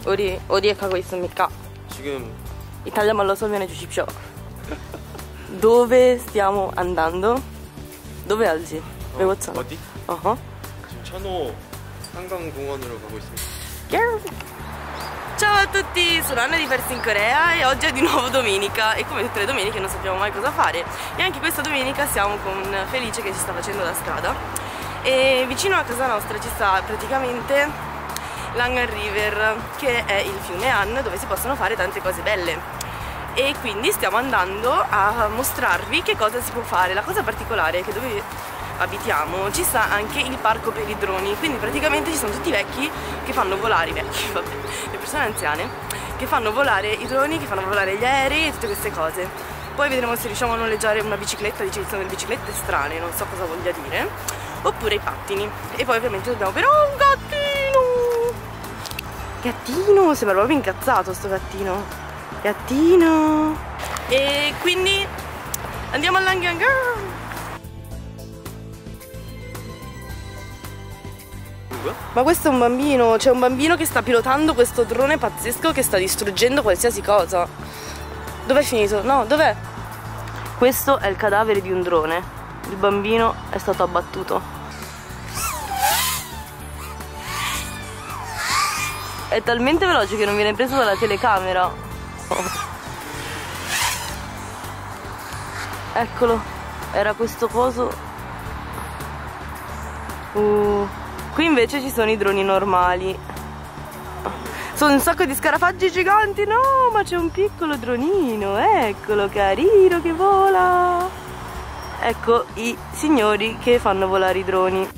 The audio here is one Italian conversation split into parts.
어디에 가고 있습니까? 지금 이탈리아 말로 설명해 주십시오. Dove stiamo andando? Dove 알지? 외웠잖아. 어디? 지금 천호 한강공원으로 가고 있습니다. Ciao a tutti, sono Anna di Persi in Corea e oggi è di nuovo domenica e come tutte le domeniche non sappiamo mai cosa fare e anche questa domenica siamo con Felice che ci sta facendo la strada e vicino a casa nostra ci sta praticamente l'Hangan River, che è il fiume Han dove si possono fare tante cose belle e quindi stiamo andando a mostrarvi che cosa si può fare. La cosa particolare è che dove abitiamo ci sta anche il parco per i droni, quindi praticamente ci sono tutti i vecchi che fanno volare, le persone anziane che fanno volare i droni, che fanno volare gli aerei e tutte queste cose. Poi vedremo se riusciamo a noleggiare una bicicletta, dice che ci sono delle biciclette strane, non so cosa voglia dire, oppure i pattini. E poi ovviamente dobbiamo avere un gattino! Gattino, sembra proprio incazzato sto gattino. Gattino! E quindi andiamo all'Hangan Girl! Ma questo è un bambino, c'è un bambino che sta pilotando questo drone pazzesco che sta distruggendo qualsiasi cosa. Dov'è finito? No, dov'è? Questo è il cadavere di un drone. Il bambino è stato abbattuto. È talmente veloce che non viene preso dalla telecamera. Eccolo, era questo coso. Qui invece ci sono i droni normali. Sono un sacco di scarafaggi giganti. No, ma c'è un piccolo dronino. Eccolo, carino, che vola. Ecco i signori che fanno volare i droni.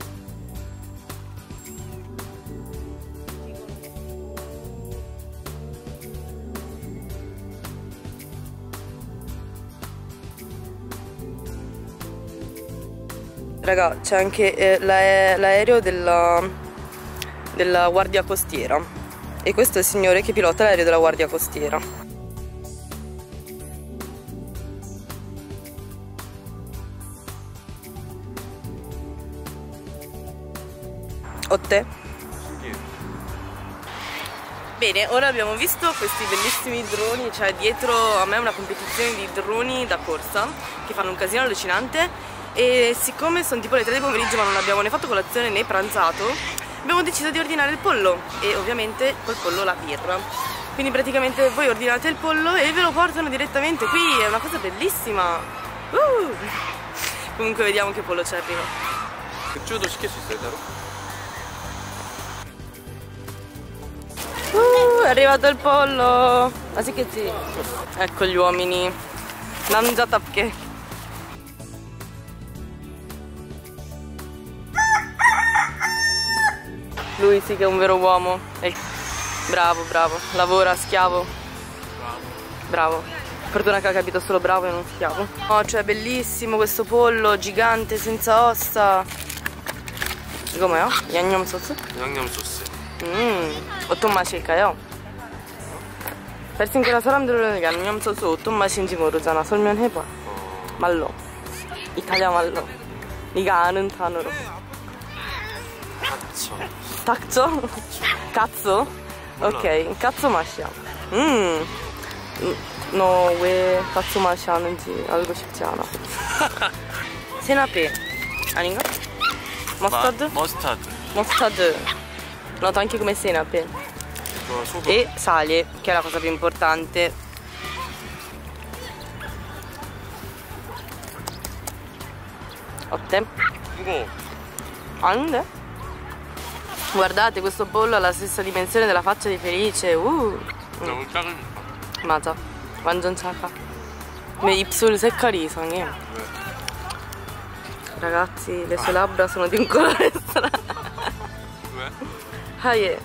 Raga, c'è anche l'aereo della guardia costiera. E questo è il signore che pilota l'aereo della guardia costiera. O te? Bene, ora abbiamo visto questi bellissimi droni, cioè dietro a me è una competizione di droni da corsa che fanno un casino allucinante. E siccome sono tipo le 3 del pomeriggio ma non abbiamo né fatto colazione né pranzato, abbiamo deciso di ordinare il pollo e ovviamente col pollo la birra. Quindi praticamente voi ordinate il pollo e ve lo portano direttamente qui, è una cosa bellissima. Comunque vediamo che pollo ci arriva. 그쪽도 시킬 수 있어요, 따로? È arrivato il pollo. Ma sì che sì. Ecco gli uomini. 남자답게. Lui sì che è un vero uomo. Bravo, bravo. Lavora, schiavo. Bravo. Fortuna che ha capito solo bravo e non schiavo. Oh, cioè bellissimo questo pollo gigante senza ossa. 이거 뭐야? 양념 소스? 양념 소스. 어떤 맛일까요? 벨싱크라 사람들은 양념 소스 어떤 맛인지 모르잖아. 설명해봐. 말로. 이탈리아 말로. 네가 아는 단어로. 닥쳐. 닥쳐? cazzo? Ok, cazzo 맛이야. 너 왜 cazzo 맛이 아는지 알고 싶지 않아. 세나페 아닌가? 머스타드? 머스타드. Noto anche come senape. E sale, che è la cosa più importante. 어때? 무거워. 아닌데? Guardate, questo pollo ha la stessa dimensione della faccia di Felice. 너무 작으니까. 맞아, 완전 작아. 근데 입술 색깔이 이상해. Ragazzi, le sue labbra sono di un colore strano. 왜?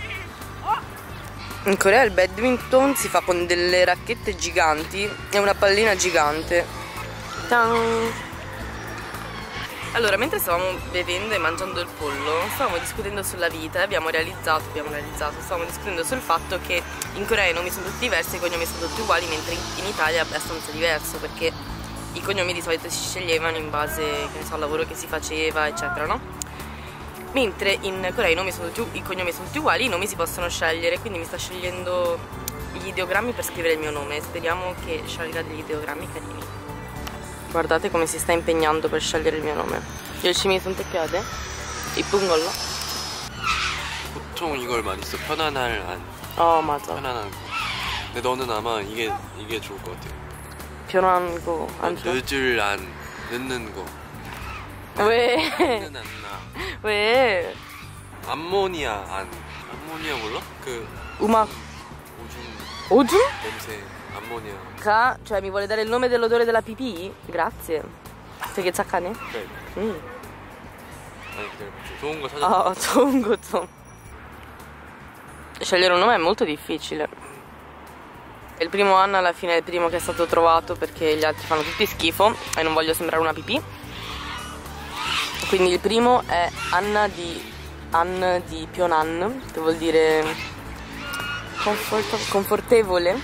In Corea il badminton si fa con delle racchette giganti e una pallina gigante. Ciao. Allora, mentre stavamo bevendo e mangiando il pollo, stavamo discutendo sulla vita e stavamo discutendo sul fatto che in Corea i nomi sono tutti diversi e i cognomi sono tutti uguali, mentre in Italia è abbastanza diverso, perché i cognomi di solito si sceglievano in base, che ne so, al lavoro che si faceva, eccetera, no? Mentre in Corea i cognomi sono tutti uguali, i nomi si possono scegliere, quindi mi sta scegliendo gli ideogrammi per scrivere il mio nome. Speriamo che sceglierà degli ideogrammi carini. Guardate come si sta impegnando per scegliere il mio nome. 열심히 선택해야 돼. 이쁜 걸로? 보통 이걸 많이 써. 편안할 안. 맞아. 편안한 거. 근데 너는 아마 이게 좋을 것 같아. 편안한 거 안 좋아? 늦을 안, 늦는 거. 왜? 늦는 안 나. 왜? 암모니아 안. 암모니아 몰라? 그 음악. 오줌 오줌? 냄새. 암모니아. Cioè mi vuole dare il nome dell'odore della pipì? Grazie. 되게 착하네. 그래. 아니 그래. 좋은 거 찾아. 좋은 거 좀. Scegliere un nome è molto difficile. Il primo Anna alla fine è il primo che è stato trovato perché gli altri fanno tutti schifo e non voglio sembrare una pipì. Quindi il primo è Anna di Pyonan, che vuol dire confortevole.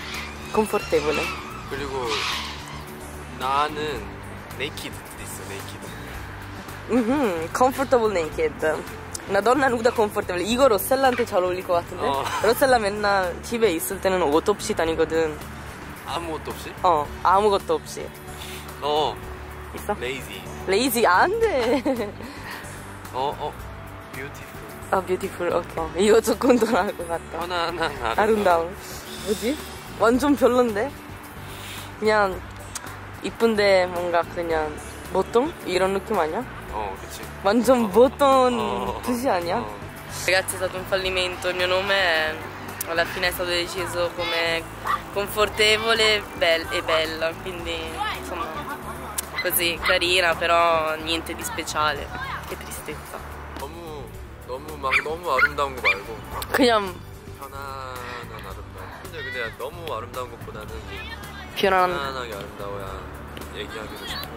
그리고 나는 naked 있어. naked. Comfortable naked. Una donna nuda confortable. 이거 로셀라한테 잘 어울릴 것 같은데? 로셀라 맨날 집에 있을 때는 옷 없이 다니거든. 아무것도 없이? 아무것도 없이. 있어? lazy. 안 돼. beautiful. beautiful. 오케이. 이거 조금 더 나을 것 같다. 편안한 아름다움. 뭐지? 완전 별론데? 그냥 이쁜데 뭔가 그냥 보통? 이런 느낌 아니야? 그치. 완전 보통 뜻이 아니야? Ragazzi, è stato un fallimento. Il mio nome alla fine è stato deciso come confortevole e bella, quindi insomma così carina, però niente di speciale. Che tristezza. 너무 아름다운 거 말고 그냥 편안한 아름다움. 근데 너무 아름다운 것보다는 편안하게 아름다워야 얘기하기도 싶어요.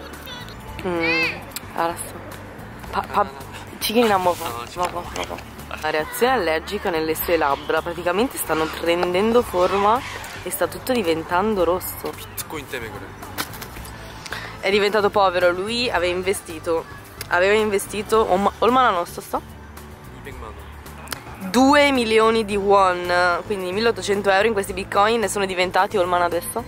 알았어. Cichina 먹어. La reazione allergica nelle sue labbra praticamente stanno prendendo forma e sta tutto diventando rosso. 비트코인 때문에 그래. È diventato povero. Lui aveva investito 얼마나 넣었었어? 200만 원. 2 milioni di won, quindi 1800 euro in questi bitcoin, e sono diventati 얼마나 adesso?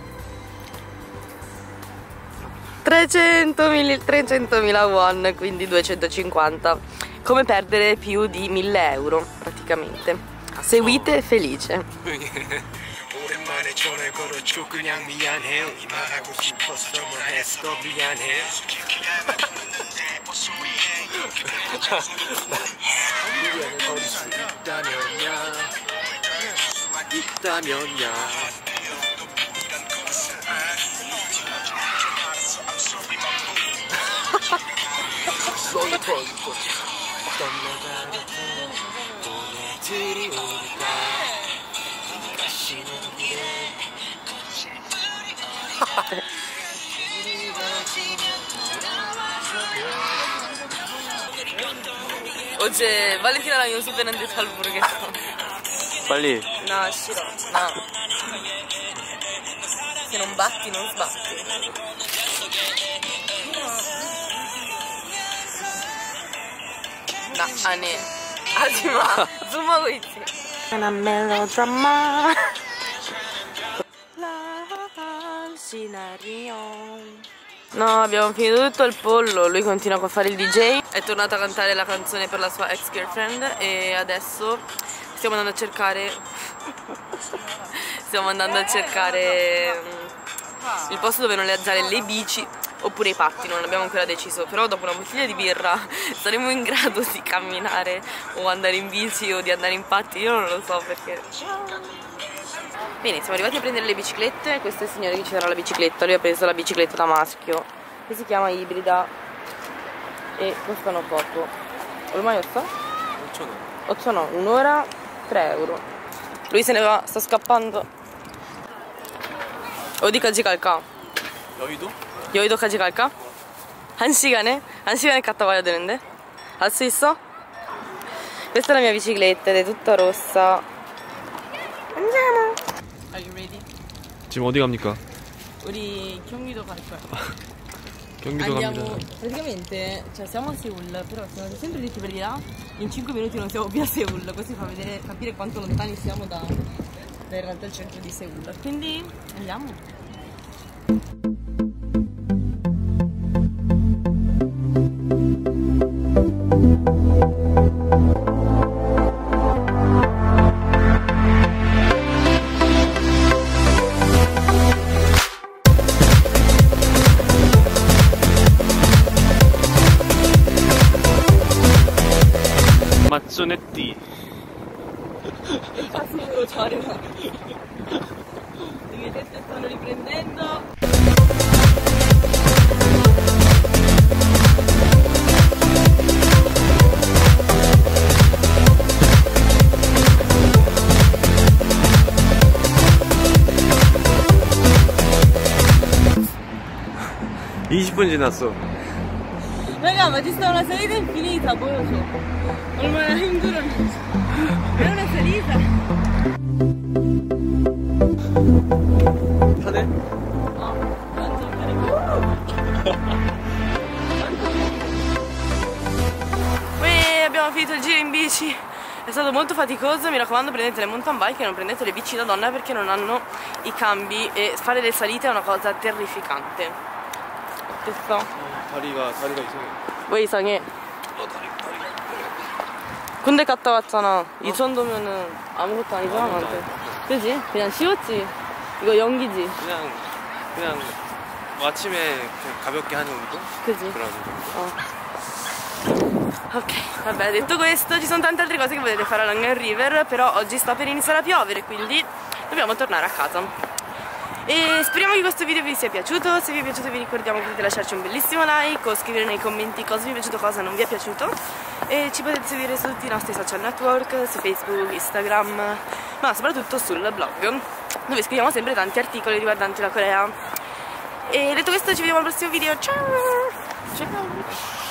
300.000 won, quindi 250. Come perdere più di 1000 euro praticamente. Seguite felice. 오랜만에 전화 걸어줘 그냥 미안해 말하고 싶었어 뭘 했어 미안해 미안해 버릴 수 있다면야 너의 벌고 어떤 나가를 보내드리오니까 가시는 길에 어제 발렌티나랑 연습했는데 잘 모르겠어. 빨리. No, 싫어. No. Se non batti, non sbatti. 나 안 해. 하지 마. 줌하고 있지. 나 멜로드라마. No, abbiamo finito tutto il pollo. Lui continua a fare il DJ. È tornato a cantare la canzone per la sua ex girlfriend. E adesso stiamo andando a cercare il posto dove noleggiare le bici oppure i patti. Non abbiamo ancora deciso. Però dopo una bottiglia di birra saremo in grado di camminare o andare in bici o di andare in patti. Io non lo so perché. Bene, siamo arrivati a prendere le biciclette. Questo è il signore che ci darà la bicicletta. Lui ha preso la bicicletta da maschio, che si chiama ibrida e costano poco. Ormai 8 un'ora 3 euro. Lui se ne va, sta scappando. 어디까지 갈까? 여의도까지 갈까? 1시간에? 1시간에 갔다 와야 되는데? 할 수 있어? Questa è la mia bicicletta ed è tutta rossa. 안녕. Are you ready? 지금 어디 갑니까? 우리 경기도 갈 거야. andiamo praticamente, cioè siamo a Seul, però siamo sempre dritti per di là, in 5 minuti non siamo più a Seul, così fa vedere, capire quanto lontani siamo da in realtà il centro di Seul. Quindi andiamo. Mazzonetti. Infatti devo fare una... Le mie teste stanno riprendendo. Raga, ma ci sta una salita infinita, poi lo so. Ormai è una salita. No, tanto Poi abbiamo finito il giro in bici. È stato molto faticoso, mi raccomando prendete le mountain bike e non prendete le bici da donna perché non hanno i cambi e fare le salite è una cosa terrificante. Questo? 다리가 이상해. 왜 이상해? 다리가. 군대 갔다 왔잖아. 이 정도면은 아무것도 아니잖아 나한테. 그지? 그냥 쉬웠지. 이거 연기지. 그냥 뭐 a침에 그냥 가볍게 하는 운동? 그지? 그런 운동. Ok, vabbè, detto questo ci sono tante altre cose che potete fare a Langen River, però oggi sta per iniziare a piovere, quindi dobbiamo tornare a casa. E speriamo che questo video vi sia piaciuto. Se vi è piaciuto vi ricordiamo che potete lasciarci un bellissimo like o scrivere nei commenti cosa vi è piaciuto, cosa non vi è piaciuto. E ci potete seguire su tutti i nostri social network, su Facebook, Instagram, ma soprattutto sul blog, dove scriviamo sempre tanti articoli riguardanti la Corea. E detto questo ci vediamo al prossimo video. Ciao! Ciao!